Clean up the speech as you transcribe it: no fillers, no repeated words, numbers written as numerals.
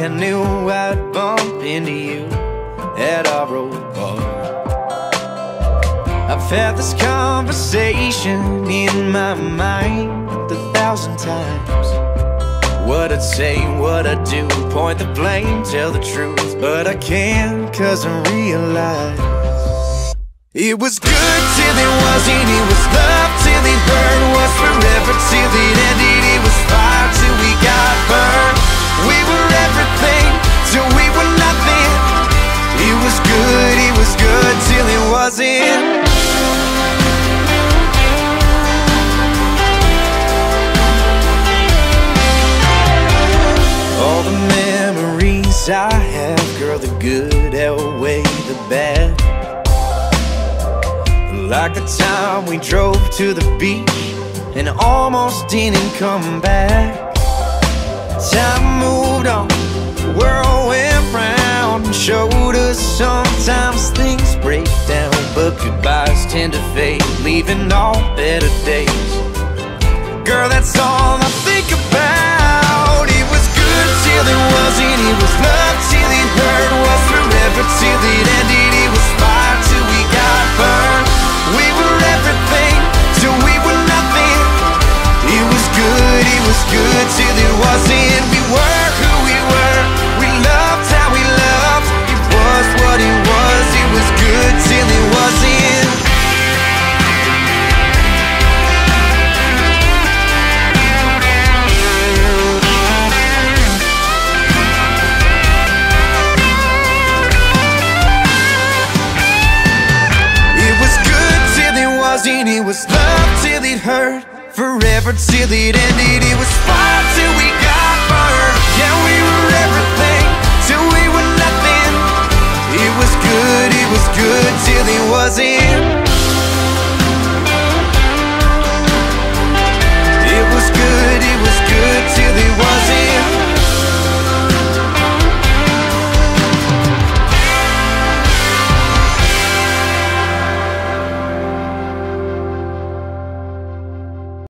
I knew I'd bump into you at our old bar. I've had this conversation in my mind 1,000 times. What I'd say, what I'd do, point the blame, tell the truth, but I can't, cause I realize it was good till it wasn't, it was love till it burned, was forever till it ended, it was fire till we got burned. We were everything till we were nothing. It was good till it wasn't. All the memories I have, girl, the good outweigh the bad. Like the time we drove to the beach and almost didn't come back. Time moved on, the world went round and showed us sometimes things break down, but goodbyes tend to fade, leaving all better days. Girl, that's all I think about. It was good till it wasn't, it was love till it hurt, was forever till it ended, it was fire till we got burned. We were everything till we were nothing. It was good till it wasn't. We were who we were, we loved how we loved. It was what it was good till it wasn't. It was love till it hurt, forever till it ended, it was fire till we got burned. Yeah, we were everything till we were nothing. It was good till it wasn't.